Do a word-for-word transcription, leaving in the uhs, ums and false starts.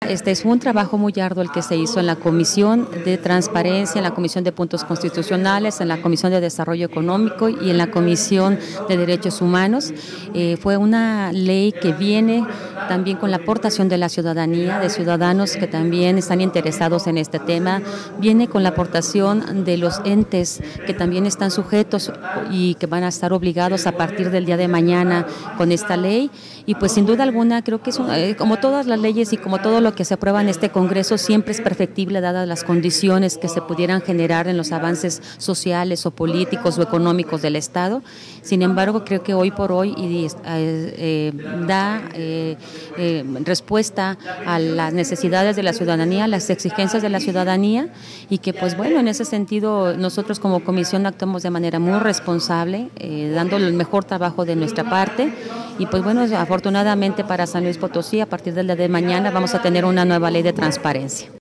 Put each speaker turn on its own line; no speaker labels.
Este es un trabajo muy arduo el que se hizo en la Comisión de Transparencia, en la Comisión de Puntos Constitucionales, en la Comisión de Desarrollo Económico y en la Comisión de Derechos Humanos. Eh, fue una ley que viene también con la aportación de la ciudadanía, de ciudadanos que también están interesados en este tema, viene con la aportación de los entes que también están sujetos y que van a estar obligados a partir del día de mañana con esta ley. Y pues sin duda alguna creo que es un, eh, como todas las leyes y como todo lo que se aprueba en este Congreso, siempre es perfectible dadas las condiciones que se pudieran generar en los avances sociales o políticos o económicos del Estado. Sin embargo, creo que hoy por hoy y, eh, eh, da eh, eh, respuesta a las necesidades de la ciudadanía, a las exigencias de la ciudadanía, y que pues bueno, en ese sentido nosotros como comisión actuamos de manera muy responsable, eh, dando el mejor trabajo de nuestra parte. Y pues bueno, afortunadamente para San Luis Potosí, a partir del día de mañana vamos a tener una nueva ley de transparencia.